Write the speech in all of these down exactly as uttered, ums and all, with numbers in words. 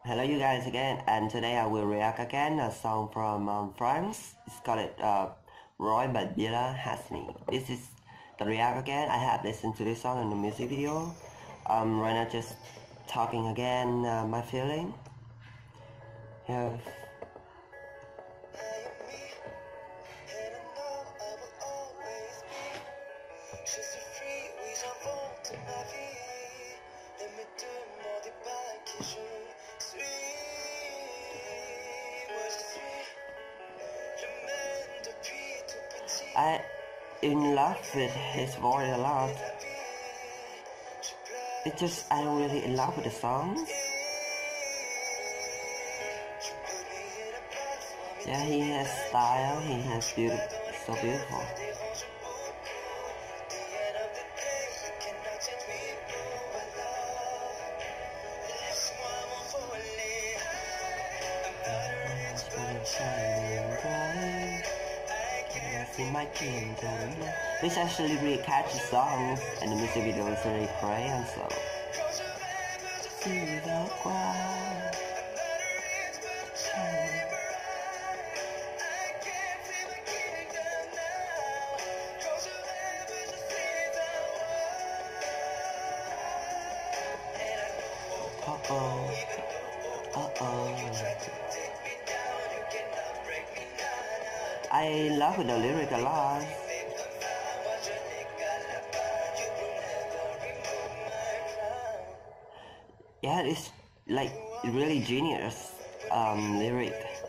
Hello you guys again, and today I will react again a song from um, France. It's called uh, Roy by Bella Hasni. This is the react again. I have listened to this song in the music video. Um, right now just talking again uh, my feeling. Yeah. I in love with his voice a lot. It's just I don't really in love with the songs. Yeah, he has style. He has beauty, so beautiful. In my kingdom. This actually really catchy song, and the music video is really great and so. See the ground. Uh oh. Uh oh. I love the lyric a lot. Yeah, it's like really genius um, lyric.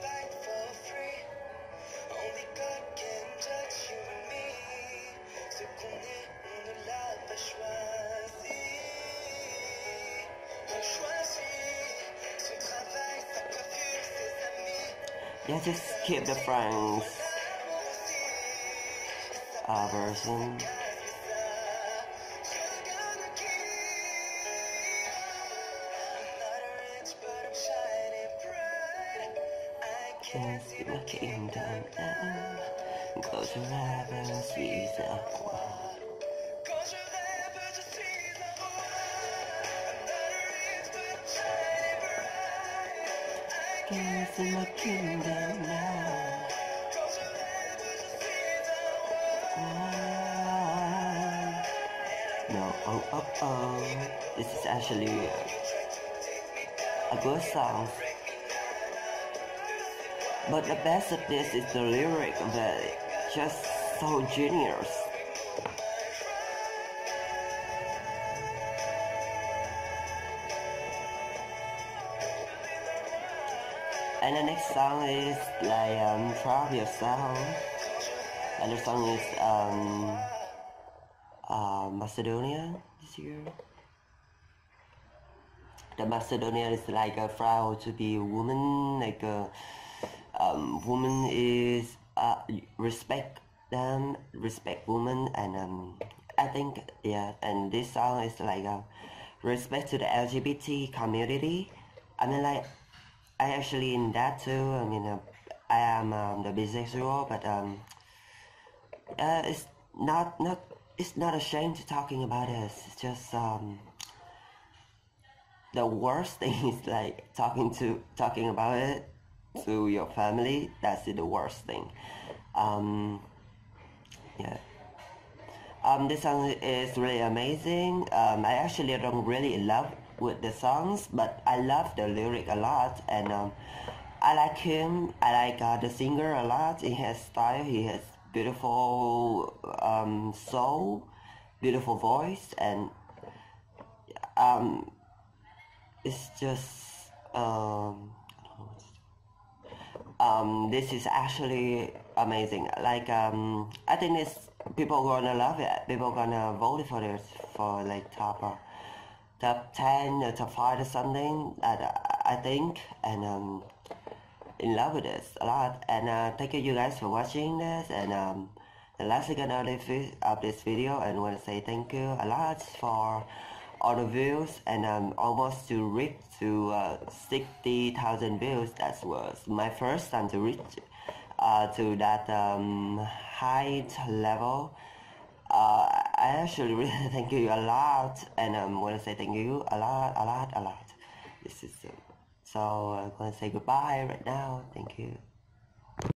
Yeah, just keep the French uh, version. Can't see my kingdom now. Go to heaven, seize the world. Can't see my kingdom now. No, oh, oh, oh. This is actually a good song. But the best of this is the lyric of it, just so genius. And the next song is like um, Proud of Yourself. And the song is um, uh, Macedonia this year. The Macedonia is like a proud to be a woman, like a um, woman is uh, respect them, respect women, and um, I think yeah. And this song is like a respect to the L G B T community. I mean, like I actually in that too. I mean, uh, I am um, the bisexual, but um, uh, it's not not it's not ashamed to talking about it. It's just um. The worst thing is like talking to talking about it to your family. That's the worst thing. Um, yeah. Um, this song is really amazing. Um, I actually don't really love with the songs, but I love the lyric a lot, and um, I like him. I like uh, the singer a lot. He has style. He has beautiful um, soul, beautiful voice, and um. It's just um, um, this is actually amazing. Like um, I think it's people gonna love it. People gonna vote for this for like top uh, top ten or top five or something. I, I think and um, in love with this a lot. And uh, thank you, you guys for watching this. And um, the last second of this of this video, and want to say thank you a lot for all the views, and um, almost to reach to uh, sixty thousand views. That was my first time to reach uh, to that um, high level. Uh, I actually really thank you a lot, and I um, want to say thank you a lot, a lot, a lot. This is uh, So I'm gonna say goodbye right now. Thank you.